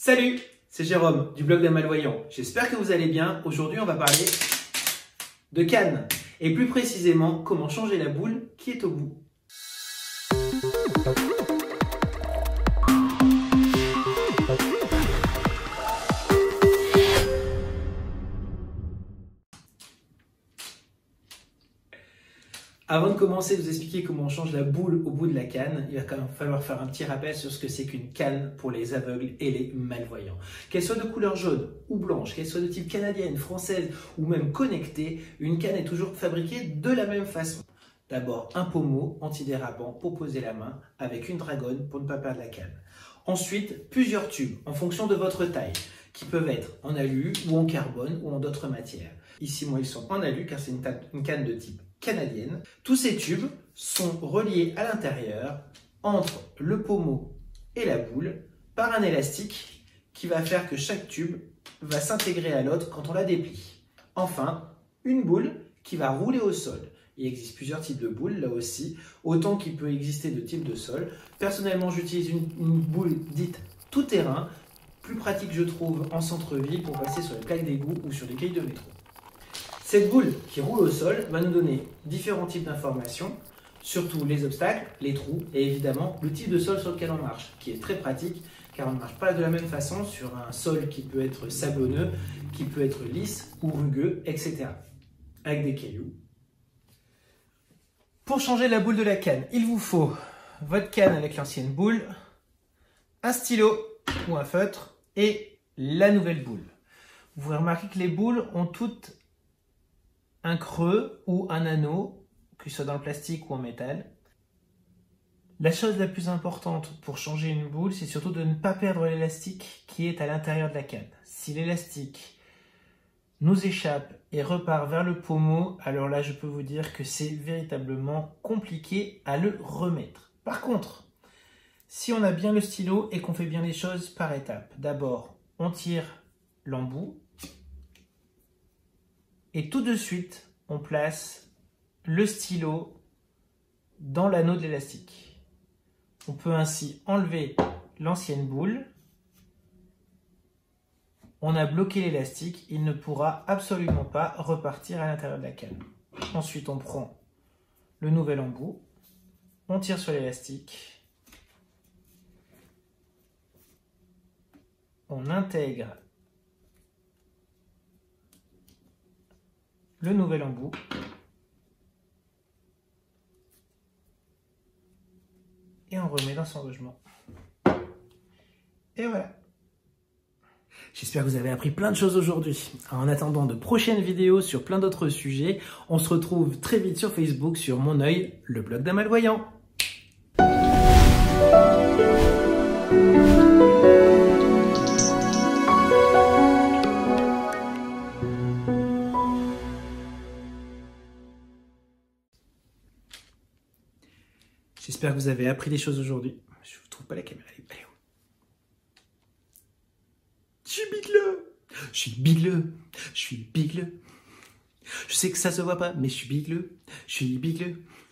Salut, c'est Jérôme du blog d'un malvoyant. J'espère que vous allez bien. Aujourd'hui, on va parler de canne et plus précisément comment changer la boule qui est au bout. Avant de commencer de vous expliquer comment on change la boule au bout de la canne, il va quand même falloir faire un petit rappel sur ce que c'est qu'une canne pour les aveugles et les malvoyants. Qu'elle soit de couleur jaune ou blanche, qu'elle soit de type canadienne, française ou même connectée, une canne est toujours fabriquée de la même façon. D'abord un pommeau antidérapant pour poser la main avec une dragonne pour ne pas perdre la canne. Ensuite, plusieurs tubes en fonction de votre taille qui peuvent être en alu ou en carbone ou en d'autres matières. Ici, moi, ils sont en alu car c'est une canne de type canadienne. Tous ces tubes sont reliés à l'intérieur entre le pommeau et la boule par un élastique qui va faire que chaque tube va s'intégrer à l'autre quand on la déplie. Enfin, une boule qui va rouler au sol. Il existe plusieurs types de boules, là aussi, autant qu'il peut exister de types de sol. Personnellement, j'utilise une boule dite tout-terrain, plus pratique je trouve en centre-ville pour passer sur les plaques d'égout ou sur les quilles de métro. Cette boule qui roule au sol va nous donner différents types d'informations, surtout les obstacles, les trous et évidemment le type de sol sur lequel on marche, qui est très pratique car on ne marche pas de la même façon sur un sol qui peut être sablonneux, qui peut être lisse ou rugueux, etc. avec des cailloux. Pour changer la boule de la canne, il vous faut votre canne avec l'ancienne boule, un stylo ou un feutre et la nouvelle boule. Vous remarquez que les boules ont toutes un creux ou un anneau, que ce soit dans le plastique ou en métal. La chose la plus importante pour changer une boule, c'est surtout de ne pas perdre l'élastique qui est à l'intérieur de la canne. Si l'élastique nous échappe et repart vers le pommeau, alors là je peux vous dire que c'est véritablement compliqué à le remettre. Par contre, si on a bien le stylo et qu'on fait bien les choses par étapes, d'abord on tire l'embout et tout de suite on place le stylo dans l'anneau de l'élastique. On peut ainsi enlever l'ancienne boule. On a bloqué l'élastique, il ne pourra absolument pas repartir à l'intérieur de la canne. Ensuite, on prend le nouvel embout, on tire sur l'élastique, on intègre le nouvel embout et on remet dans son logement. Et voilà. J'espère que vous avez appris plein de choses aujourd'hui. En attendant de prochaines vidéos sur plein d'autres sujets, on se retrouve très vite sur Facebook sur Mon Oeil, le blog d'un malvoyant. J'espère que vous avez appris des choses aujourd'hui. Je ne trouve pas la caméra, elle est où? Je suis bigleux. Je suis bigleux. Je suis bigleux. Je sais que ça se voit pas, mais je suis bigleux. Je suis bigleux.